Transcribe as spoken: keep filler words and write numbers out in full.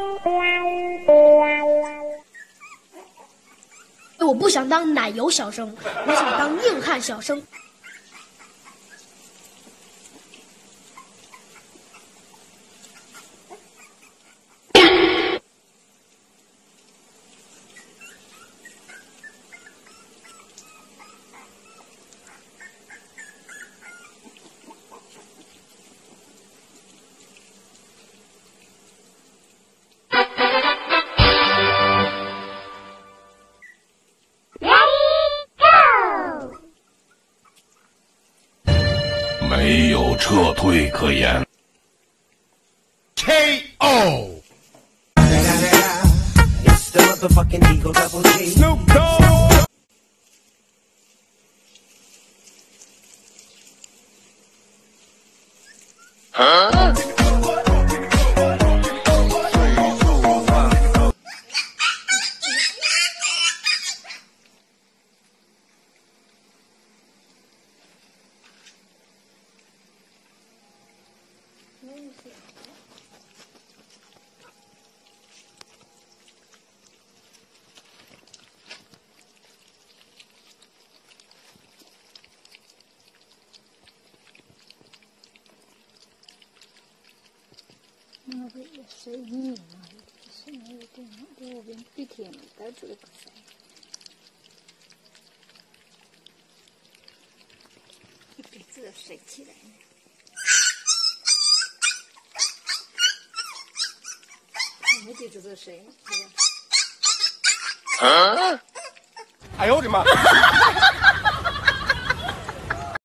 我不想当奶油小生，我想当硬汉小生。 没有撤退可言。K O。Snoop Dogg。啊？ 那个也是你嘛，是那个电脑在我边鼻涕没带住的个啥？一鼻子水起来呢。你没记住这是谁吗？ 啊！哎呦我的妈！